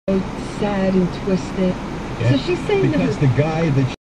sad and twisted. Yeah. So she's saying because that the guy that